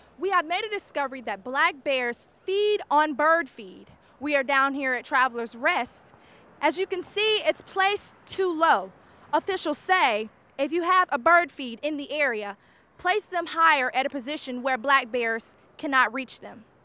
We have made a discovery that black bears feed on bird feed. We are down here at Travelers Rest. As you can see, it's placed too low. Officials say if you have a bird feed in the area, place them higher at a position where black bears cannot reach them.